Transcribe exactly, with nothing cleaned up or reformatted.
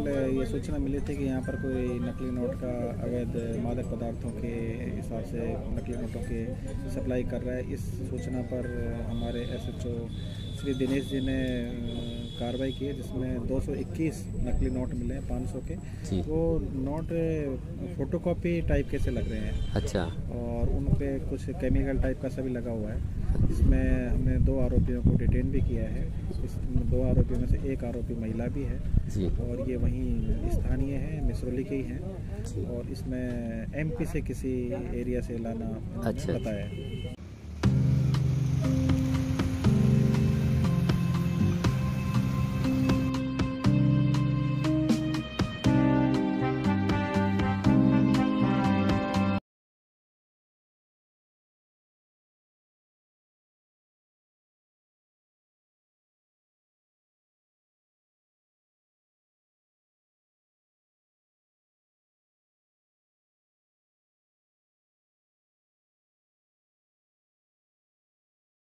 कल ये सूचना मिली थी कि यहाँ पर कोई नकली नोट का अवैध मादक पदार्थों के हिसाब से नकली नोटों की सप्लाई कर रहा है। इस सूचना पर हमारे एसएचओ श्री दिनेश जी ने कार्रवाई की है, जिसमें दो सौ इक्कीस नकली नोट मिले हैं पाँच सौ के। वो नोट फोटोकॉपी टाइप के से लग रहे हैं। अच्छा। और उन पे कुछ केमिकल टाइप का सभी लगा हुआ है। इसमें हमने दो आरोपियों को डिटेन भी किया है। इस दो आरोपियों में से एक आरोपी महिला भी है जी। और ये वहीं स्थानीय है, मिसरौली के ही हैं। और इसमें एमपी से किसी एरिया से लाना अच्छा बताया है।